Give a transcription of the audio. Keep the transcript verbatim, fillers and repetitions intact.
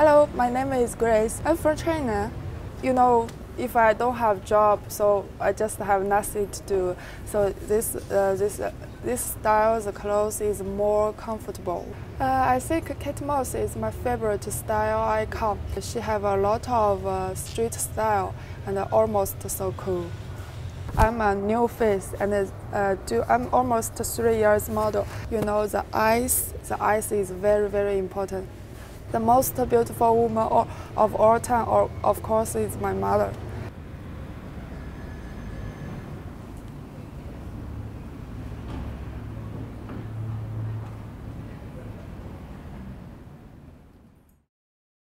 Hello, my name is Grace. I'm from China. You know, if I don't have job, so I just have nothing to do. So this uh, this uh, this style, the clothes is more comfortable. Uh, I think Katy Moss is my favorite style icon. She have a lot of uh, street style and almost so cool. I'm a new face and uh, do, I'm almost three years model. You know, the eyes, the eyes is very, very important. The most beautiful woman of all time, or of course, is my mother.